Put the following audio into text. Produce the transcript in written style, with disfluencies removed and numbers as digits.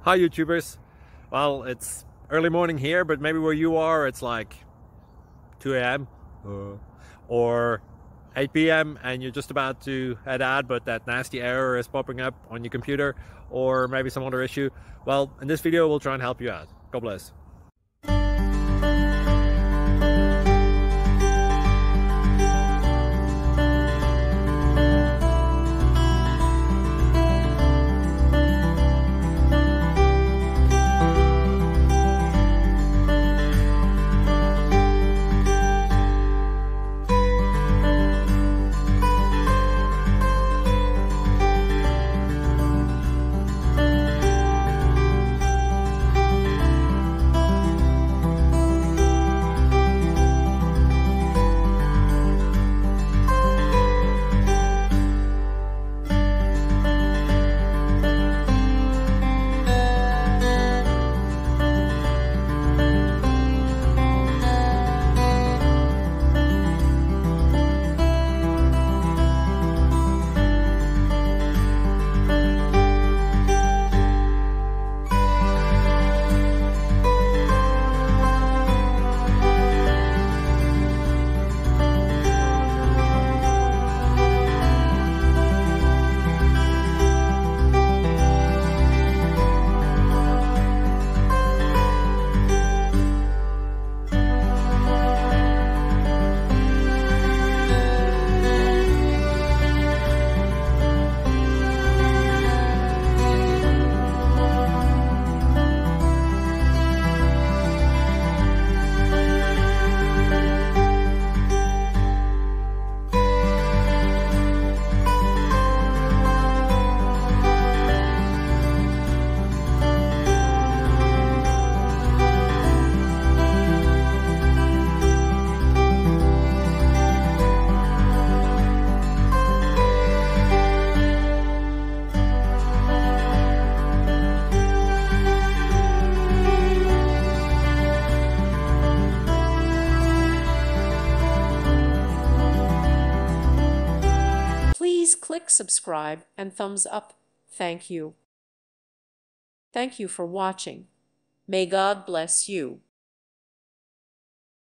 Hi YouTubers. Well, it's early morning here, but maybe where you are it's like 2 a.m. or 8 p.m. and you're just about to head out, but that nasty error is popping up on your computer, or maybe some other issue. Well, in this video we'll try and help you out. God bless. Please click subscribe and thumbs up. Thank you. Thank you for watching. May God bless you.